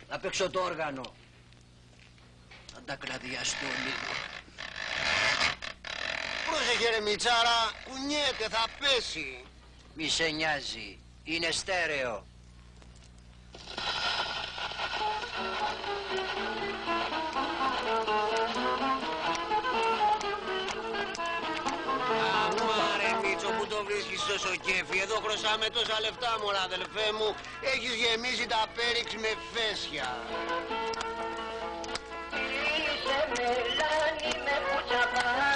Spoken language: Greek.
Να παίξω το όργανο. Να τα κλαδιαστώ λίγο. Πρόσεχε ρε Μιτσάρα, κουνιέται, θα πέσει. Μη σε νοιάζει, είναι στέρεο. Αμάρε Μίτσο, που το βρίσκεις τόσο κέφι? Εδώ χρωσάμε τόσα λεφτά, μωρά αδελφέ μου. Έχεις γεμίσει τα πέριξ με φέσια. Είσαι μελάνι με κουτσαπά.